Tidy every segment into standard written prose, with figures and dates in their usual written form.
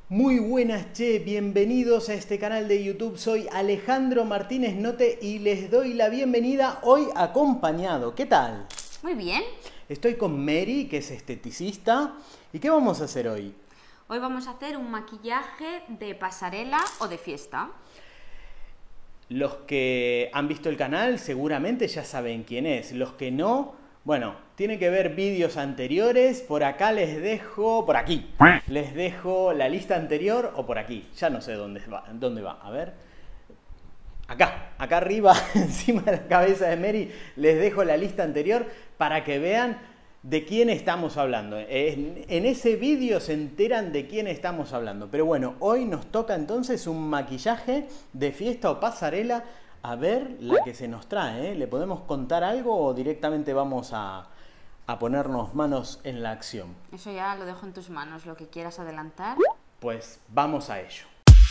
Muy buenas, che, bienvenidos a este canal de YouTube. Soy Alejandro Martínez Note y les doy la bienvenida hoy acompañado. ¿Qué tal? Muy bien. Estoy con Mary, que es esteticista. ¿Y qué vamos a hacer hoy? Hoy vamos a hacer un maquillaje de pasarela o de fiesta. Los que han visto el canal seguramente ya saben quién es. Los que no, bueno, tienen que ver vídeos anteriores. Por acá les dejo, por aquí, les dejo la lista anterior o por aquí. Ya no sé dónde va. A ver. Acá arriba, encima de la cabeza de Mary, les dejo la lista anterior para que vean de quién estamos hablando. En ese vídeo se enteran de quién estamos hablando. Pero bueno, hoy nos toca entonces un maquillaje de fiesta o pasarela. A ver la que se nos trae, ¿eh? ¿Le podemos contar algo o directamente vamos a ponernos manos en la acción? Eso ya lo dejo en tus manos, lo que quieras adelantar. Pues vamos a ello.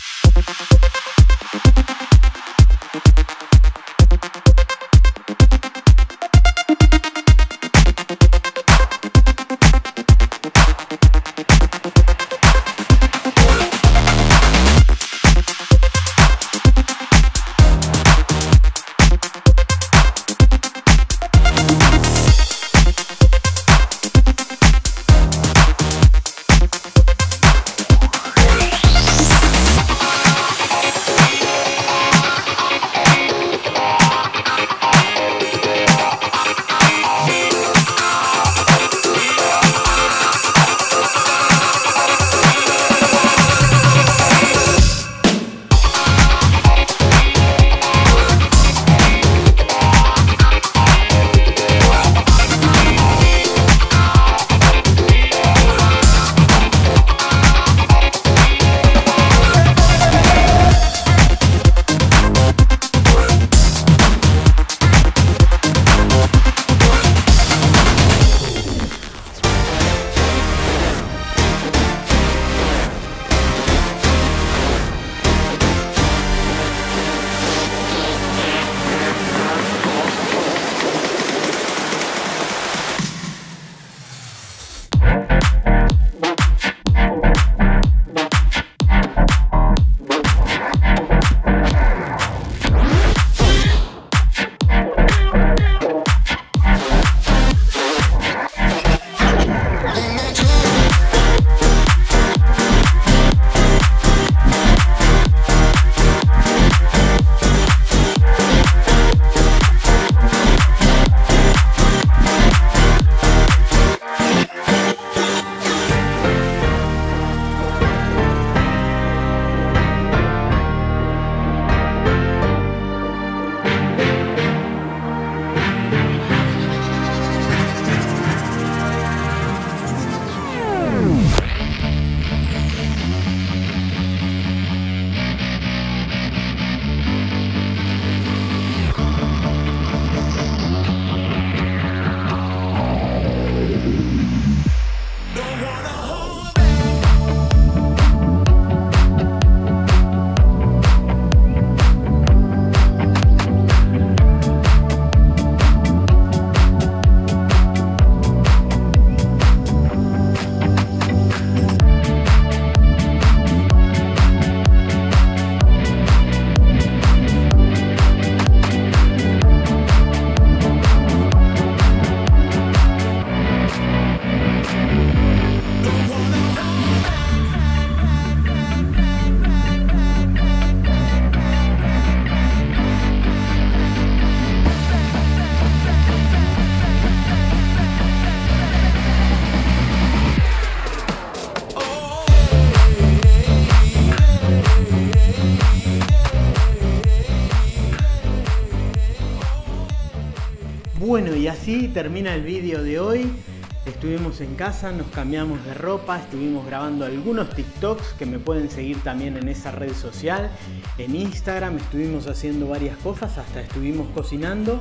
Bueno, y así termina el vídeo de hoy. Estuvimos en casa, nos cambiamos de ropa, estuvimos grabando algunos TikToks que me pueden seguir también en esa red social. En Instagram estuvimos haciendo varias cosas, hasta estuvimos cocinando.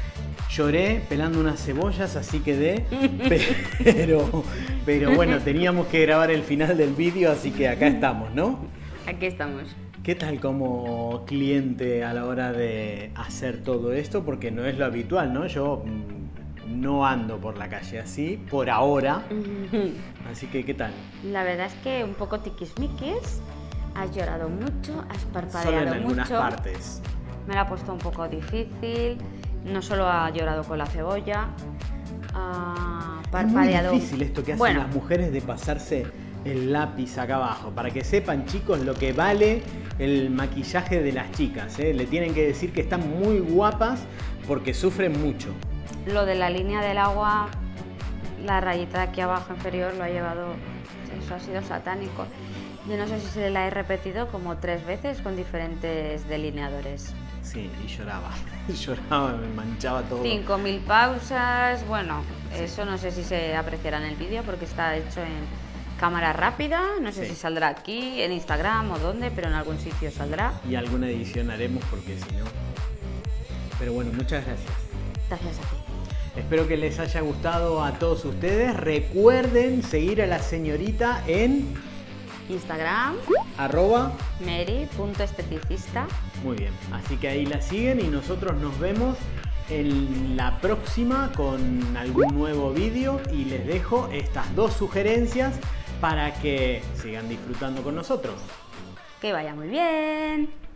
Lloré pelando unas cebollas, así quedé, pero bueno, teníamos que grabar el final del vídeo, así que acá estamos, ¿no? Aquí estamos. ¿Qué tal como cliente a la hora de hacer todo esto? Porque no es lo habitual, ¿no? Yo no ando por la calle así, por ahora. Así que, ¿qué tal? La verdad es que un poco tiquismiquis. Has llorado mucho, has Solo parpadeado en algunas mucho. partes. Me la ha puesto un poco difícil. No solo ha llorado con la cebolla, ha parpadeado. Es muy difícil esto que hacen Bueno, las mujeres de pasarse el lápiz acá abajo. Para que sepan, chicos, lo que vale el maquillaje de las chicas, ¿eh? Le tienen que decir que están muy guapas porque sufren mucho. lo de la línea del agua, la rayita de aquí abajo inferior lo ha llevado. Eso ha sido satánico. Yo no sé si se la he repetido como 3 veces con diferentes delineadores. Sí, y lloraba. Lloraba, me manchaba todo. 5000 pausas, bueno, eso no sé si se apreciará en el vídeo porque está hecho en cámara rápida, no sé Sí. si saldrá aquí, en Instagram o dónde, pero en algún sitio saldrá. Y alguna edición haremos porque si no... Pero bueno, muchas gracias. Gracias a ti. Espero que les haya gustado a todos ustedes. Recuerden seguir a la señorita en Instagram, mary.esteticista. Muy bien, así que ahí la siguen y nosotros nos vemos en la próxima con algún nuevo vídeo y les dejo estas 2 sugerencias para que sigan disfrutando con nosotros. Que vaya muy bien.